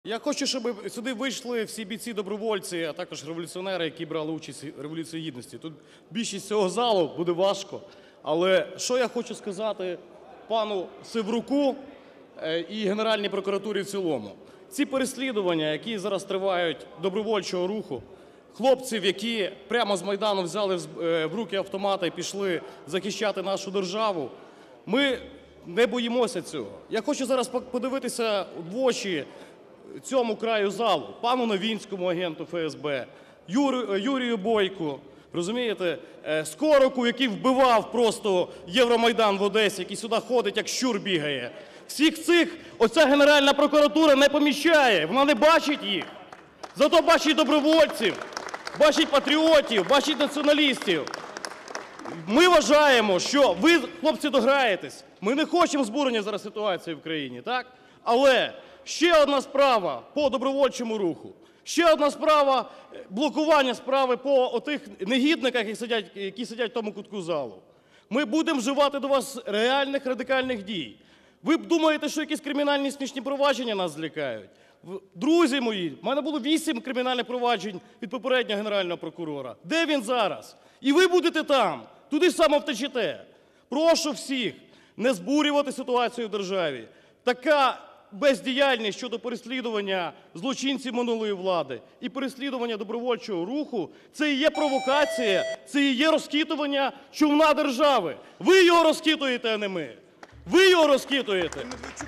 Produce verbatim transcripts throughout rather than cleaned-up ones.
Я хочу, щоб сюди вийшли всі бійці-добровольці, а також революціонери, які брали участь в Революції Гідності. Тут більшість цього залу буде важко. Але що я хочу сказати пану Севруку і Генеральній прокуратурі в цілому. Ці переслідування, які зараз тривають добровольчого руху, хлопців, які прямо з Майдану взяли в руки автомати і пішли захищати нашу державу, ми не боїмося цього. Я хочу зараз подивитися в очі цьому краю залу, пану Новінському, агенту Ф С Б, Юрію, Юрію Бойку, розумієте, Скорику, який вбивав просто Євромайдан в Одесі, який сюди ходить, як щур бігає. Всіх цих оця Генеральна прокуратура не помічає, вона не бачить їх. Зато бачить добровольців, бачить патріотів, бачить націоналістів. Ми вважаємо, що ви, хлопці, дограєтесь. Ми не хочемо збурення зараз ситуації в країні, так? Але ще одна справа по добровольчому руху. Ще одна справа – блокування справи по отих негідниках, які сидять, які сидять в тому кутку залу. Ми будемо вживати до вас реальних радикальних дій. Ви б думаєте, що якісь кримінальні смішні провадження нас злякають? Друзі мої, в мене було вісім кримінальних проваджень від попереднього Генерального прокурора. Де він зараз? І ви будете там, туди ж само втечете. Прошу всіх не збурювати ситуацію в державі. Така бездіяльність щодо переслідування злочинців минулої влади і переслідування добровольчого руху – це і є провокація, це і є розхитування човна держави. Ви його розхитуєте, а не ми. Ви його розхитуєте.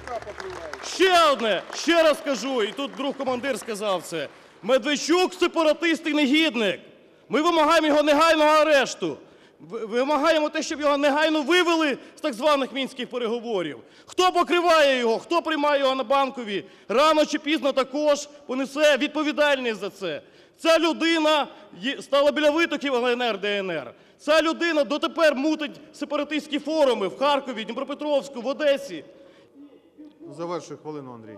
Ще одне, ще раз кажу, і тут друг командир сказав це. Медведчук – сепаратист і негідник. Ми вимагаємо його негайного арешту. Вимагаємо те, щоб його негайно вивели з так званих мінських переговорів. Хто покриває його, хто приймає його на Банковій, рано чи пізно також понесе відповідальність за це. Ця людина стала біля витоків Л Н Р, Д Н Р. Ця людина дотепер мутить сепаратистські форуми в Харкові, Дніпропетровську, в Одесі. Завершуй хвилину, Андрій.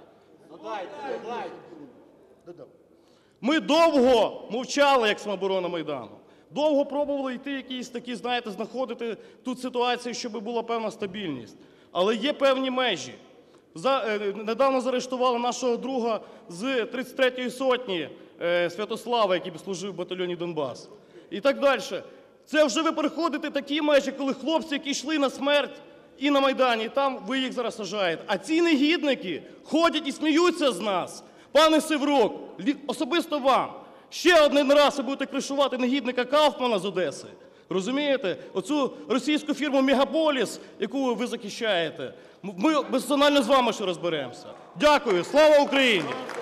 Ми довго мовчали, як самооборона Майдану. Довго пробували йти якісь такі, знаєте, знаходити тут ситуацію, щоб була певна стабільність. Але є певні межі. За, е, недавно заарештували нашого друга з тридцять третьої сотні е, Святослава, який служив в батальйоні Донбас. І так далі. Це вже ви переходите такі межі, коли хлопці, які йшли на смерть і на Майдані, і там ви їх зараз саджаєте. А ці негідники ходять і сміються з нас. Пане Севрук, особисто вам. Ще один раз ви будете кришувати негідника Кауфмана з Одеси. Розумієте? Оцю російську фірму «Мегаполіс», яку ви захищаєте. Ми персонально з вами ще розберемося. Дякую. Слава Україні!